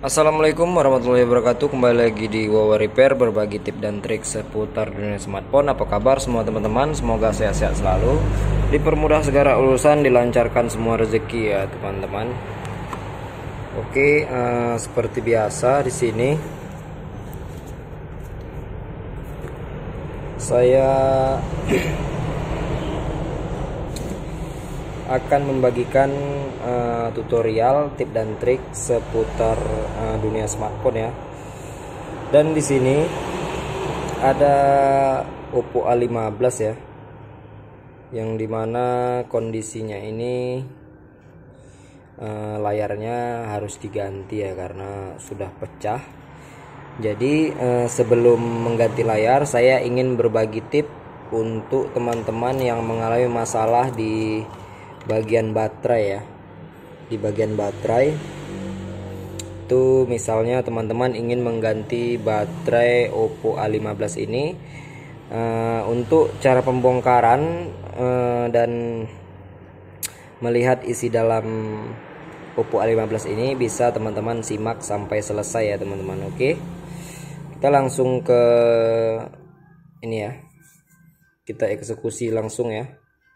Assalamualaikum warahmatullahi wabarakatuh. Kembali lagi di Wawa Repair, berbagi tips dan trik seputar dunia smartphone. Apa kabar semua teman-teman? Semoga sehat-sehat selalu, dipermudah segala urusan, dilancarkan semua rezeki ya teman-teman. Oke, seperti biasa di sini saya akan membagikan tutorial tips dan trik seputar dunia smartphone ya. Dan di sini ada Oppo A15 ya, yang dimana kondisinya ini layarnya harus diganti ya karena sudah pecah. Jadi sebelum mengganti layar, saya ingin berbagi tips untuk teman-teman yang mengalami masalah di bagian baterai ya. Di bagian baterai itu misalnya teman-teman ingin mengganti baterai Oppo A15 ini, untuk cara pembongkaran dan melihat isi dalam Oppo A15 ini bisa teman-teman simak sampai selesai ya teman-teman. Oke, kita langsung ke ini ya, kita eksekusi langsung ya.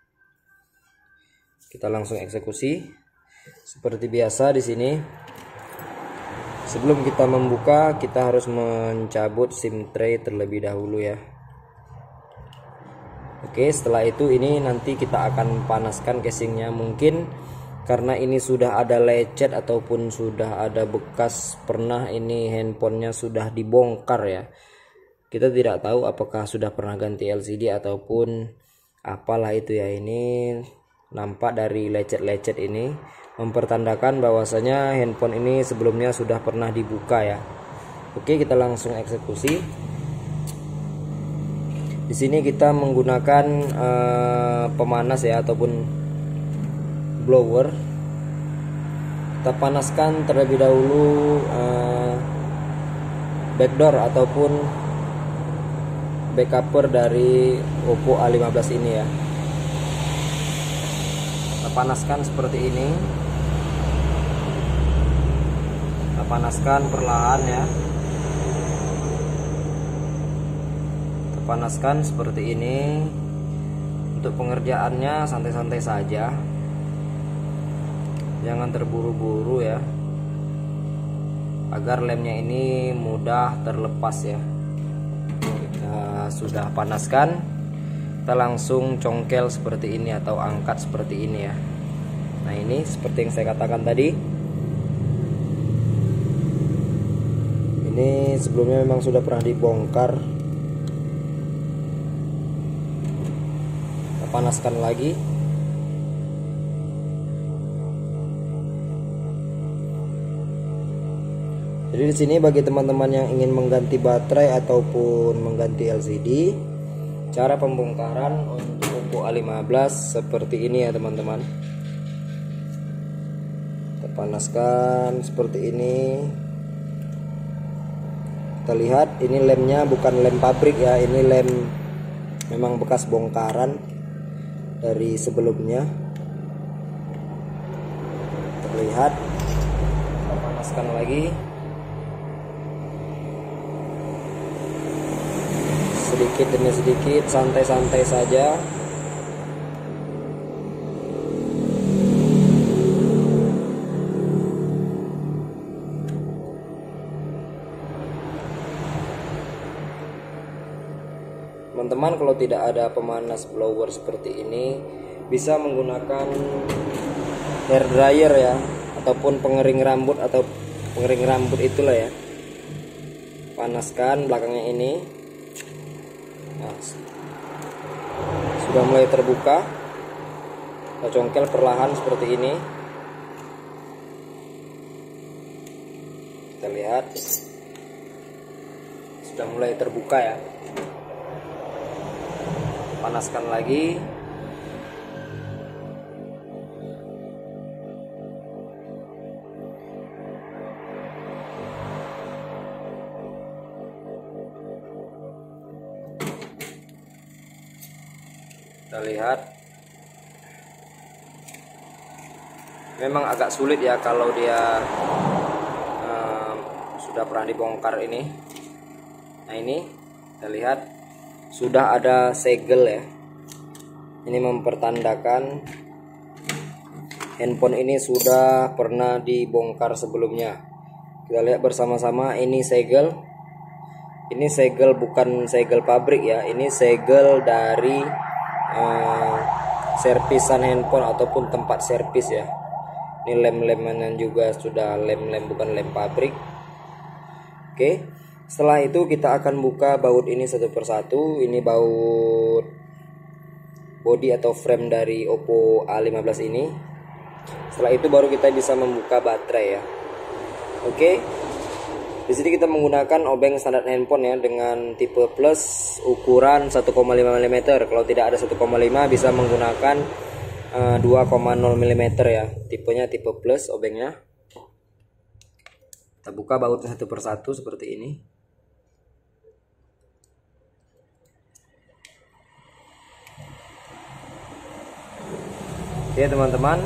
Kita langsung eksekusi seperti biasa. Di sini sebelum kita membuka, kita harus mencabut SIM tray terlebih dahulu ya. Oke, setelah itu ini nanti kita akan panaskan casingnya. Mungkin karena ini sudah ada lecet ataupun sudah ada bekas pernah ini handphonenya sudah dibongkar ya. Kita tidak tahu apakah sudah pernah ganti LCD ataupun apalah itu ya. Ini nampak dari lecet-lecet ini mempertandakan bahwasanya handphone ini sebelumnya sudah pernah dibuka ya. Oke, kita langsung eksekusi. Di sini kita menggunakan pemanas ya ataupun blower. Kita panaskan terlebih dahulu backdoor ataupun backcover dari Oppo A15 ini ya. Panaskan seperti ini, kita panaskan perlahan ya, kita panaskan seperti ini. Untuk pengerjaannya santai-santai saja, jangan terburu-buru ya, agar lemnya ini mudah terlepas ya. Kita sudah panaskan, kita langsung congkel seperti ini atau angkat seperti ini ya. Nah, ini seperti yang saya katakan tadi, ini sebelumnya memang sudah pernah dibongkar. Kita panaskan lagi. Jadi di sini bagi teman-teman yang ingin mengganti baterai ataupun mengganti LCD, cara pembongkaran untuk Oppo A15 seperti ini ya teman-teman. Kita panaskan seperti ini. Kita lihat ini lemnya bukan lem pabrik ya, ini lem memang bekas bongkaran dari sebelumnya. Terlihat. Kita panaskan lagi. Sedikit demi sedikit, santai-santai saja. Teman-teman, kalau tidak ada pemanas blower seperti ini, bisa menggunakan hair dryer ya, ataupun pengering rambut atau pengering rambut itulah ya. Panaskan belakangnya ini. Nah, sudah mulai terbuka. Kita congkel perlahan seperti ini. Kita lihat sudah mulai terbuka ya. Panaskan lagi. Kita lihat memang agak sulit ya kalau dia sudah pernah dibongkar ini. Nah ini kita lihat sudah ada segel ya. Ini mempertandakan handphone ini sudah pernah dibongkar sebelumnya. Kita lihat bersama-sama, ini segel. Ini segel bukan segel pabrik ya. Ini segel dari servisan handphone ataupun tempat servis ya. Ini lem-lemannya juga sudah lem-lem, bukan lem pabrik. Oke, setelah itu kita akan buka baut ini satu persatu. Ini baut body atau frame dari Oppo A15 ini. Setelah itu baru kita bisa membuka baterai ya. Oke, di sini kita menggunakan obeng standar handphone ya, dengan tipe plus ukuran 1,5 mm. Kalau tidak ada 1,5 bisa menggunakan 2,0 mm ya. Tipenya tipe plus obengnya. Kita buka bautnya satu persatu seperti ini. Oke teman-teman,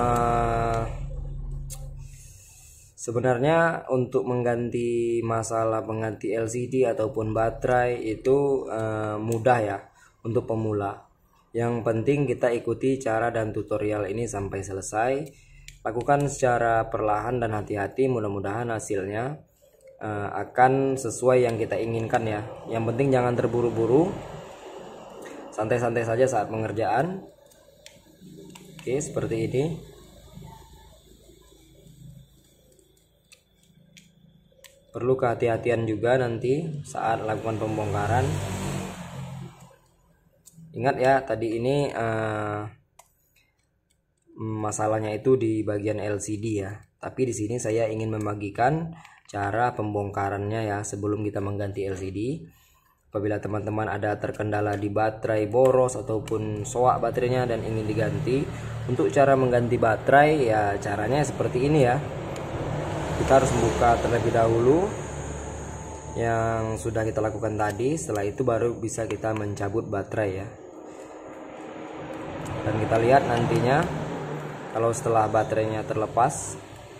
sebenarnya untuk mengganti LCD ataupun baterai itu mudah ya untuk pemula. Yang penting kita ikuti cara dan tutorial ini sampai selesai. Lakukan secara perlahan dan hati-hati, mudah-mudahan hasilnya akan sesuai yang kita inginkan ya. Yang penting jangan terburu-buru, santai-santai saja saat pengerjaan. Oke, seperti ini. Perlu kehati-hatian juga nanti saat lakukan pembongkaran. Ingat ya, tadi ini masalahnya itu di bagian LCD ya. Tapi di sini saya ingin membagikan cara pembongkarannya ya sebelum kita mengganti LCD. Apabila teman-teman ada terkendala di baterai boros ataupun soak baterainya dan ingin diganti, untuk cara mengganti baterai ya caranya seperti ini ya. Kita harus membuka terlebih dahulu yang sudah kita lakukan tadi. Setelah itu baru bisa kita mencabut baterai ya. Dan kita lihat nantinya kalau setelah baterainya terlepas,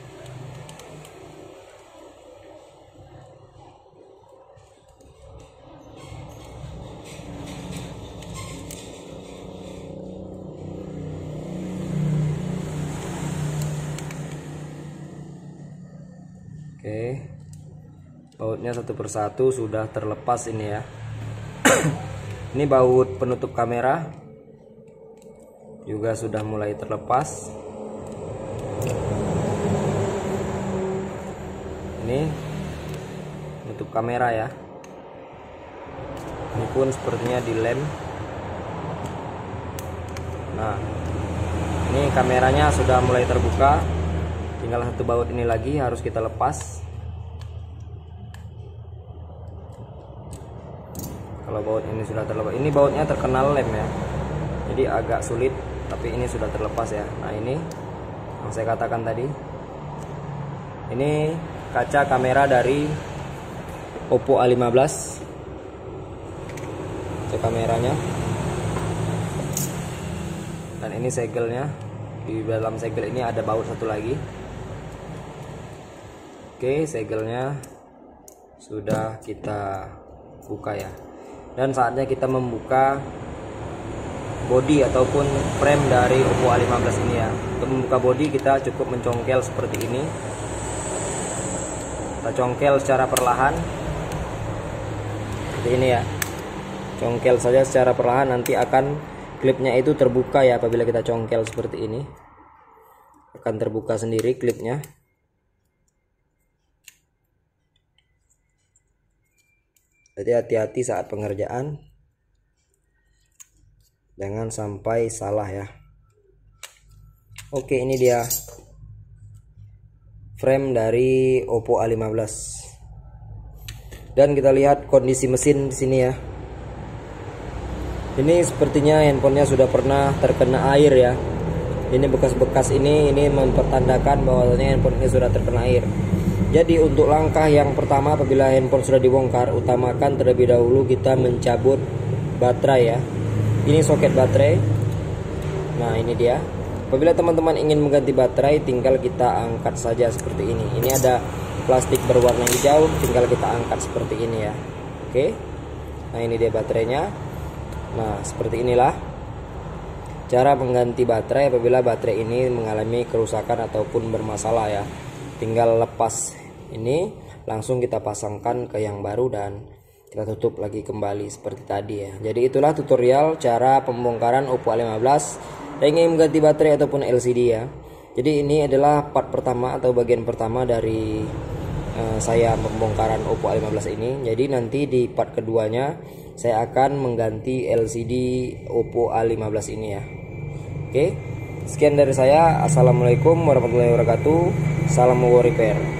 oke, bautnya satu persatu sudah terlepas ini ya. Ini baut penutup kamera juga sudah mulai terlepas. Ini penutup kamera ya. Ini pun sepertinya dilem. Nah, ini kameranya sudah mulai terbuka. Tinggal satu baut ini lagi harus kita lepas. Kalau baut ini sudah terlepas, ini bautnya terkena lem ya, jadi agak sulit, tapi ini sudah terlepas ya. Nah ini yang saya katakan tadi, ini kaca kamera dari Oppo A15, kaca kameranya, dan ini segelnya. Di dalam segel ini ada baut satu lagi. Oke, segelnya sudah kita buka ya. Dan saatnya kita membuka body ataupun frame dari Oppo A15 ini ya. Untuk membuka body kita cukup mencongkel seperti ini. Kita congkel secara perlahan seperti ini ya. Congkel saja secara perlahan, nanti akan klipnya itu terbuka ya. Apabila kita congkel seperti ini akan terbuka sendiri klipnya. Jadi hati-hati saat pengerjaan, jangan sampai salah ya. Oke, ini dia frame dari Oppo A15. Dan kita lihat kondisi mesin di sini ya. Ini sepertinya handphonenya sudah pernah terkena air ya. Ini bekas-bekas ini mempertandakan bahwa handphone ini sudah terkena air. Jadi untuk langkah yang pertama apabila handphone sudah dibongkar, utamakan terlebih dahulu kita mencabut baterai ya. Ini soket baterai. Nah ini dia. Apabila teman-teman ingin mengganti baterai, tinggal kita angkat saja seperti ini. Ini ada plastik berwarna hijau, tinggal kita angkat seperti ini ya. Oke, nah ini dia baterainya. Nah seperti inilah cara mengganti baterai apabila baterai ini mengalami kerusakan ataupun bermasalah ya. Tinggal lepas ini, langsung kita pasangkan ke yang baru dan kita tutup lagi kembali seperti tadi ya. Jadi itulah tutorial cara pembongkaran Oppo A15 yang ingin mengganti baterai ataupun LCD ya. Jadi ini adalah part pertama atau bagian pertama dari saya pembongkaran Oppo A15 ini. Jadi nanti di part keduanya saya akan mengganti LCD Oppo A15 ini ya. Oke, sekian dari saya. Assalamualaikum warahmatullahi wabarakatuh. Salam Oppo Repair.